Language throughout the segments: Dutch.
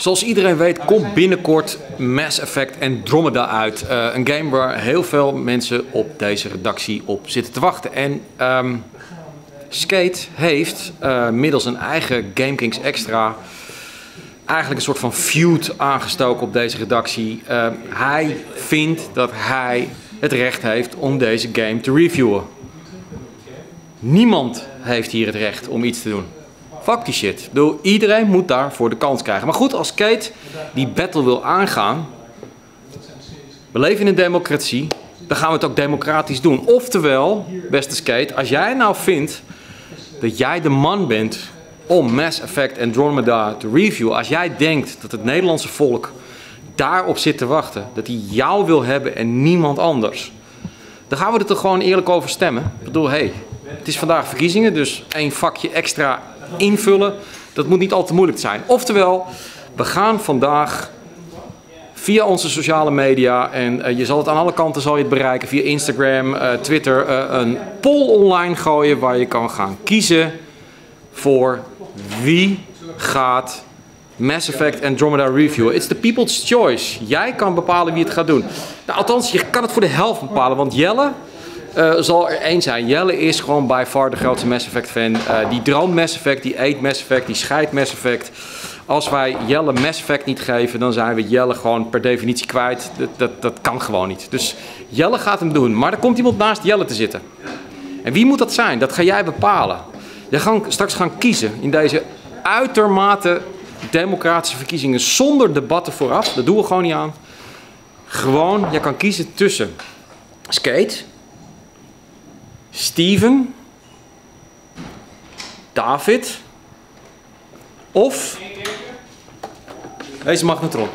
Zoals iedereen weet komt binnenkort Mass Effect Andromeda uit. Een game waar heel veel mensen op deze redactie op zitten te wachten. En Skate heeft middels een eigen GameKings Extra eigenlijk een soort van feud aangestoken op deze redactie. Hij vindt dat hij het recht heeft om deze game te reviewen. Niemand heeft hier het recht om iets te doen. Fuck die shit. Ik bedoel, iedereen moet daarvoor de kans krijgen. Maar goed, als Skate die battle wil aangaan, we leven in een democratie, dan gaan we het ook democratisch doen. Oftewel, beste Skate, als jij nou vindt dat jij de man bent om Mass Effect Andromeda te reviewen, als jij denkt dat het Nederlandse volk daarop zit te wachten, dat hij jou wil hebben en niemand anders, dan gaan we er toch gewoon eerlijk over stemmen. Ik bedoel, hey, het is vandaag verkiezingen, dus één vakje extra invullen, dat moet niet al te moeilijk zijn. Oftewel, we gaan vandaag via onze sociale media, en je zal het aan alle kanten zal je het bereiken, via Instagram, Twitter, een poll online gooien waar je kan gaan kiezen voor wie gaat Mass Effect Andromeda reviewen. It's the people's choice. Jij kan bepalen wie het gaat doen. Nou, althans, je kan het voor de helft bepalen, want Jelle zal er één zijn. Jelle is gewoon by far de grootste Mass Effect fan. Die droomt Mass Effect, die eet Mass Effect, die scheidt Mass Effect. Als wij Jelle Mass Effect niet geven, dan zijn we Jelle gewoon per definitie kwijt. Dat kan gewoon niet. Dus Jelle gaat hem doen. Maar er komt iemand naast Jelle te zitten. En wie moet dat zijn? Dat ga jij bepalen. Je gaat straks gaan kiezen in deze uitermate democratische verkiezingen zonder debatten vooraf. Dat doen we gewoon niet aan. Gewoon, je kan kiezen tussen Skate, Steven, David of deze magnetron.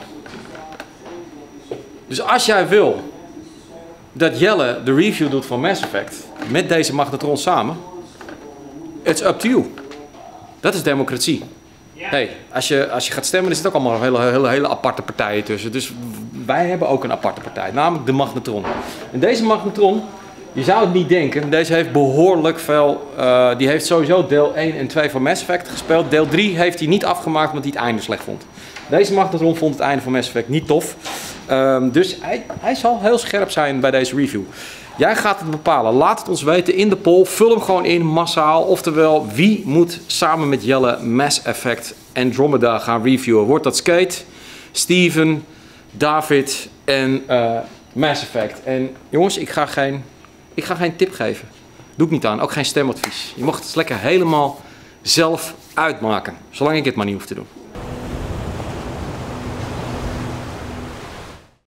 Dus als jij wil dat Jelle de review doet van Mass Effect met deze magnetron samen, it's up to you. Dat is democratie. Hey, als je gaat stemmen, er zitten ook allemaal hele aparte partijen tussen. Dus wij hebben ook een aparte partij, namelijk de magnetron. En deze magnetron, je zou het niet denken, deze heeft behoorlijk veel, die heeft sowieso deel 1 en 2 van Mass Effect gespeeld. Deel 3 heeft hij niet afgemaakt omdat hij het einde slecht vond. Deze magnetron vond het einde van Mass Effect niet tof. Dus hij zal heel scherp zijn bij deze review. Jij gaat het bepalen. Laat het ons weten in de poll. Vul hem gewoon in, massaal. Oftewel, wie moet samen met Jelle Mass Effect Andromeda gaan reviewen? Wordt dat Skate, Steven, David en Mass Effect? En jongens, ik ga geen tip geven. Doe ik niet aan. Ook geen stemadvies. Je mag het lekker helemaal zelf uitmaken. Zolang ik het maar niet hoef te doen.